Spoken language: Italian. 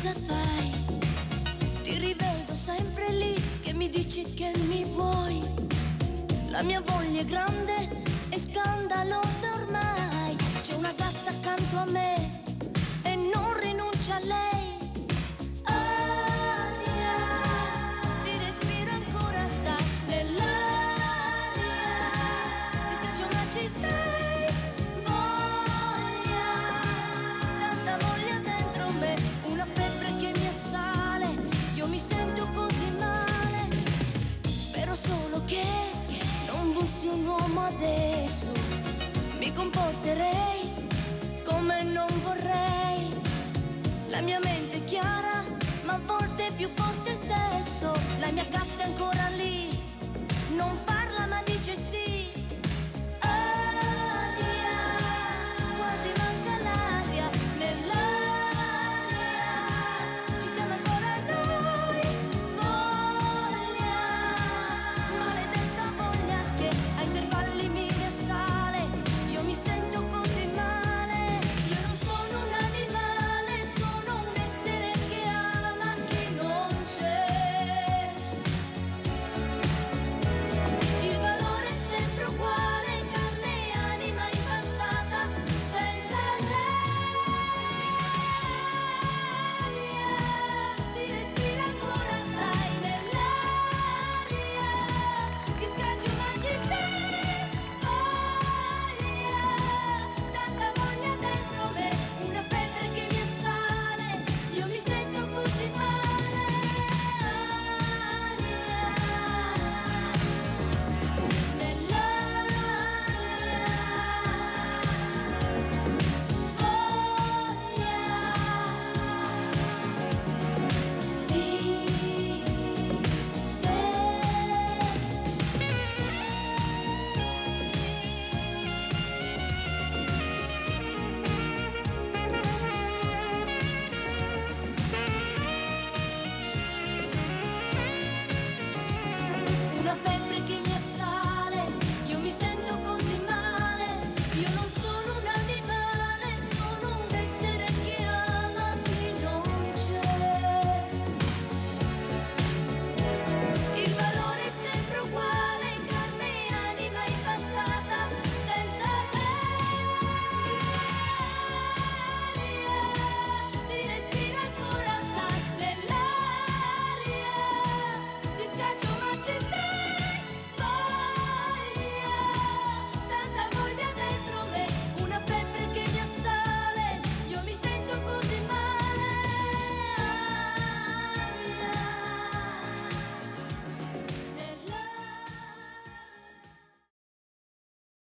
cosa fai? Ti rivedo sempre lì che mi dici che mi vuoi. La mia voglia è grande e scandalosa ormai. C'è una gatta accanto a me e non rinuncia a lei. Aria, ti respiro ancora, sai, nell'aria. Ti scaccio ma ci sei. Voglia, tanta voglia dentro me, una febbre che mi assale. Io mi sento così male. Spero solo che non bussi un uomo adesso. Mi comporterei come non vorrei. La mia mente è chiara, ma a volte è più forte il sesso. La mia